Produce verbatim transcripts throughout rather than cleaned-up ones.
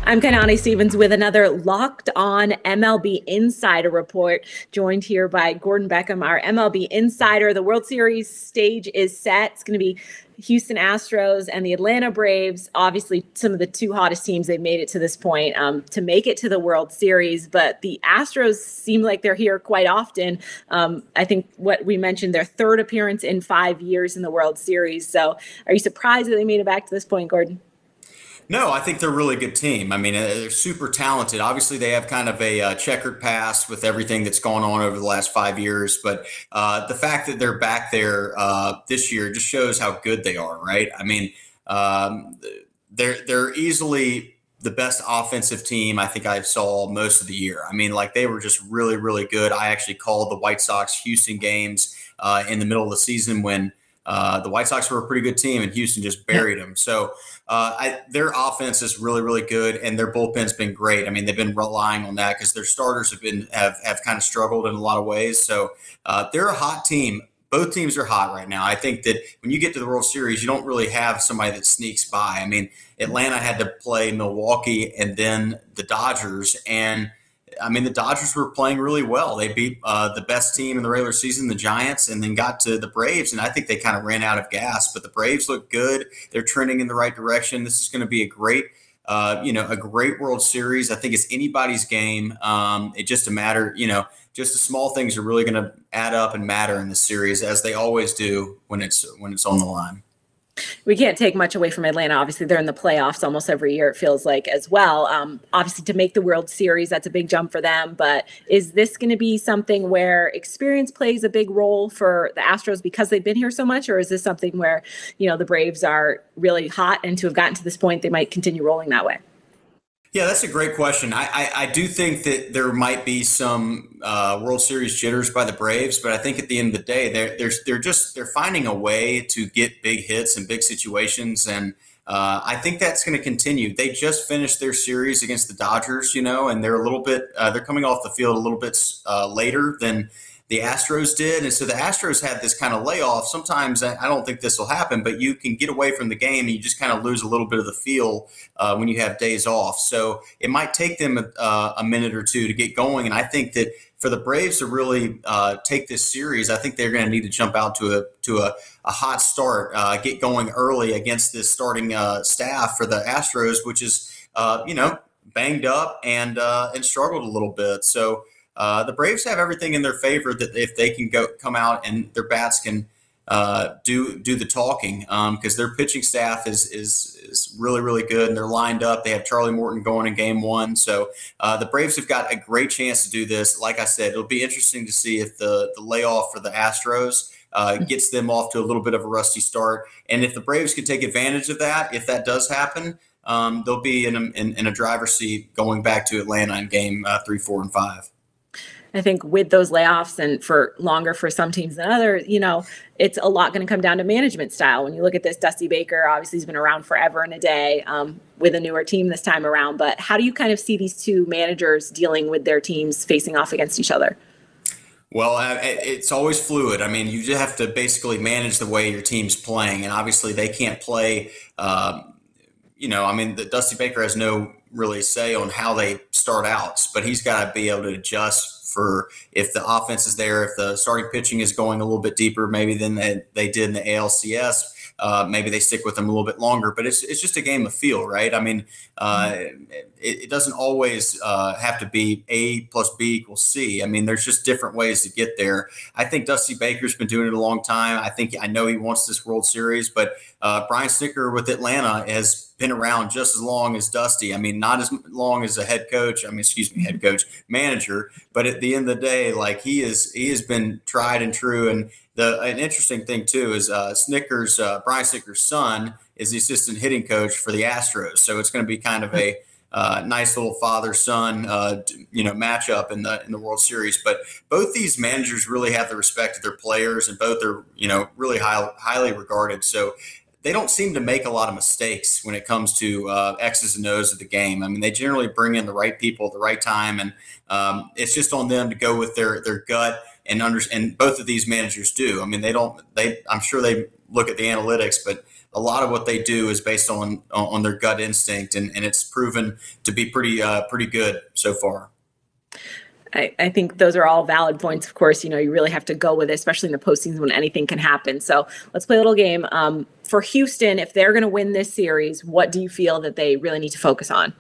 I'm Kainani Stevens with another Locked On M L B Insider Report, joined here by Gordon Beckham, our M L B Insider. The World Series stage is set. It's going to be Houston Astros and the Atlanta Braves, obviously some of the two hottest teams. They've made it to this point um, to make it to the World Series, but the Astros seem like they're here quite often. Um, I think what we mentioned, their third appearance in five years in the World Series. So are you surprised that they made it back to this point, Gordon? No, I think they're a really good team. I mean, uh, they're super talented. Obviously, they have kind of a uh, checkered past with everything that's gone on over the last five years. But uh, the fact that they're back there uh, this year just shows how good they are, right? I mean, um, they're they're easily the best offensive team I think I saw most of the year. I mean, like they were just really, really good. I actually called the White Sox Houston games uh, in the middle of the season when uh, the White Sox were a pretty good team and Houston just buried them. So uh, I, their offense is really, really good, and their bullpen's been great. I mean, they've been relying on that because their starters have been have, have kind of struggled in a lot of ways. So uh, they're a hot team. Both teams are hot right now. I think that when you get to the World Series, you don't really have somebody that sneaks by. I mean, Atlanta had to play Milwaukee and then the Dodgers, and I mean, the Dodgers were playing really well. They beat uh, the best team in the regular season, the Giants, and then got to the Braves, and I think they kind of ran out of gas. But the Braves look good. They're trending in the right direction. This is going to be a great, uh, you know, a great World Series. I think it's anybody's game. Um, it's just a matter, you know, just the small things are really going to add up and matter in this series, as they always do when it's when it's on the line. We can't take much away from Atlanta. Obviously, they're in the playoffs almost every year, it feels like, as well. Um, obviously, to make the World Series, that's a big jump for them. But is this going to be something where experience plays a big role for the Astros because they've been here so much? Or is this something where, you know, the Braves are really hot and to have gotten to this point, they might continue rolling that way? Yeah, that's a great question. I, I, I do think that there might be some uh, World Series jitters by the Braves, but I think at the end of the day, they're they're they're just they're finding a way to get big hits in big situations, and uh, I think that's going to continue. They just finished their series against the Dodgers, you know, and they're a little bit uh, they're coming off the field a little bit uh, later than the Astros did. And so the Astros had this kind of layoff. Sometimes I don't think this will happen, but you can get away from the game and you just kind of lose a little bit of the feel uh, when you have days off. So it might take them a, uh, a minute or two to get going. And I think that for the Braves to really uh, take this series, I think they're going to need to jump out to a to a, a hot start, uh, get going early against this starting uh, staff for the Astros, which is, uh, you know, banged up and uh, and struggled a little bit. So Uh, the Braves have everything in their favor that if they can go come out and their bats can uh, do do the talking, because um, their pitching staff is is is really really good and they're lined up. They have Charlie Morton going in game one, so uh, the Braves have got a great chance to do this. Like I said, it'll be interesting to see if the the layoff for the Astros uh, gets them off to a little bit of a rusty start, and if the Braves can take advantage of that, if that does happen, um, they'll be in a, in, in a driver's seat going back to Atlanta in game uh, three, four, and five. I think with those layoffs and for longer for some teams than others, you know, it's a lot going to come down to management style. When you look at this, Dusty Baker, obviously he's been around forever and a day um, with a newer team this time around. But how do you kind of see these two managers dealing with their teams facing off against each other? Well, it's always fluid. I mean, you just have to basically manage the way your team's playing. And obviously they can't play, um, you know, I mean, the Dusty Baker has no really say on how they start out, but he's got to be able to adjust for if the offense is there, if the starting pitching is going a little bit deeper, maybe than they, they did in the A L C S. Uh, maybe they stick with them a little bit longer, but it's it's just a game of feel, right? I mean, uh, it, it doesn't always uh, have to be A plus B equals C. I mean, there's just different ways to get there. I think Dusty Baker's been doing it a long time. I think I know he wants this World Series, but uh, Brian Snitker with Atlanta has been around just as long as Dusty. I mean, not as long as a head coach. I mean, excuse me, head coach, manager. But at the end of the day, like he is, he has been tried and true. And the an interesting thing too is uh, Snitker's uh, Brian Snitker's son is the assistant hitting coach for the Astros. So it's going to be kind of a uh, nice little father-son, uh, you know, matchup in the in the World Series. But both these managers really have the respect of their players, and both are, you know, really high, highly regarded. So they don't seem to make a lot of mistakes when it comes to uh, X's and O's of the game. I mean, they generally bring in the right people at the right time, and um, it's just on them to go with their their gut and under. And both of these managers do. I mean, they don't. They I'm sure they look at the analytics, but a lot of what they do is based on on their gut instinct, and, and it's proven to be pretty uh, pretty good so far. I, I think those are all valid points. Of course, you know, you really have to go with it, especially in the postseason when anything can happen. So let's play a little game. Um, for Houston, if they're going to win this series, what do you feel that they really need to focus on?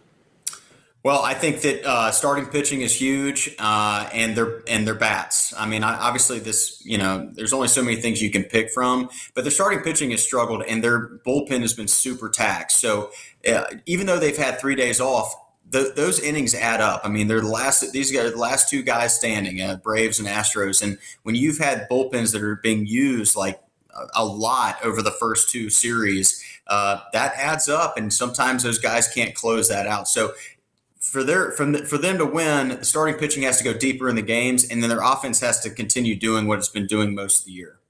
Well, I think that uh, starting pitching is huge, uh, and their and their bats. I mean, I, obviously, this you know, there's only so many things you can pick from, but their starting pitching has struggled, and their bullpen has been super taxed. So uh, even though they've had three days off, the, those innings add up. I mean, they're the last; these guys, the last two guys standing, uh, Braves and Astros, and when you've had bullpens that are being used like a lot over the first two series, uh, that adds up, and sometimes those guys can't close that out. So. For their from the, for them to win, the starting pitching has to go deeper in the games, and then their offense has to continue doing what it's been doing most of the year.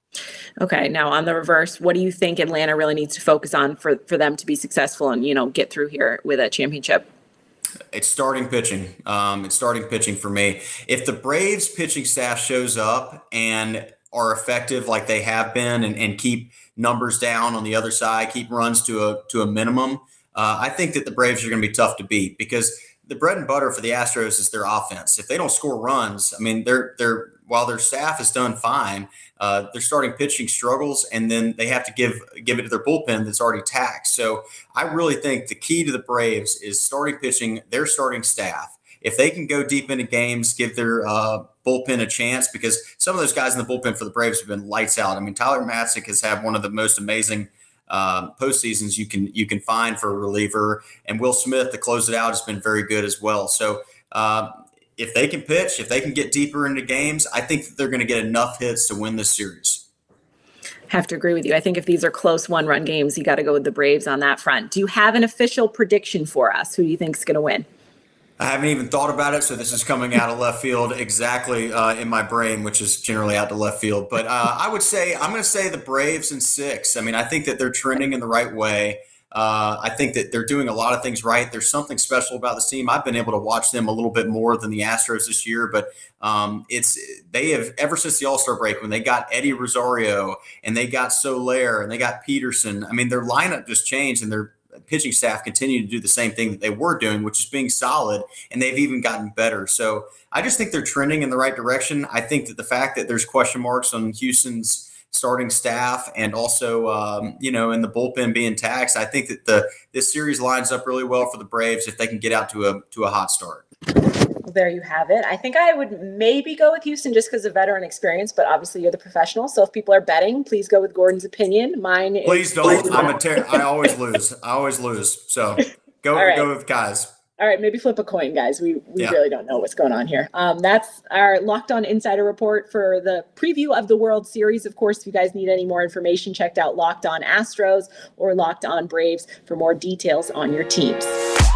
Okay, now on the reverse, what do you think Atlanta really needs to focus on for for them to be successful and, you know, get through here with a championship? It's starting pitching. Um, it's starting pitching for me. If the Braves pitching staff shows up and are effective like they have been, and, and keep numbers down on the other side, keep runs to a to a minimum. Uh, I think that the Braves are going to be tough to beat, because the bread and butter for the Astros is their offense. If they don't score runs, I mean, they're they're while their staff has done fine, uh, their starting pitching struggles, and then they have to give give it to their bullpen that's already taxed. So I really think the key to the Braves is starting pitching, their starting staff. If they can go deep into games, give their uh, bullpen a chance, because some of those guys in the bullpen for the Braves have been lights out. I mean, Tyler Matzik has had one of the most amazing Um, postseasons you can you can find for a reliever, and Will Smith to close it out has been very good as well. So uh, if they can pitch, if they can get deeper into games, I think that they're going to get enough hits to win this series. Have to agree with you. I think if these are close one-run games, you got to go with the Braves on that front. Do you have an official prediction for us? Who do you think is going to win? I haven't even thought about it, so this is coming out of left field exactly uh, in my brain, which is generally out to left field. But uh, I would say I'm going to say the Braves in six. I mean, I think that they're trending in the right way. Uh, I think that they're doing a lot of things right. There's something special about this team. I've been able to watch them a little bit more than the Astros this year, but um, it's they have ever since the All-Star break, when they got Eddie Rosario and they got Soler and they got Peterson. I mean, their lineup just changed, and they're pitching staff continue to do the same thing that they were doing, which is being solid, and they've even gotten better. So I just think they're trending in the right direction. I think that the fact that there's question marks on Houston's starting staff, and also, um, you know, in the bullpen being taxed, I think that the this series lines up really well for the Braves if they can get out to a to a hot start. Well, there you have it. I think I would maybe go with Houston just because of veteran experience, but obviously you're the professional. So if people are betting, please go with Gordon's opinion. Mine is please don't. I'm a ter- I always lose. I always lose. So go right. go with guys. All right, maybe flip a coin, guys. We we yeah. really don't know what's going on here. Um, that's our Locked On Insider Report for the preview of the World Series. Of course, if you guys need any more information, check out Locked On Astros or Locked On Braves for more details on your teams.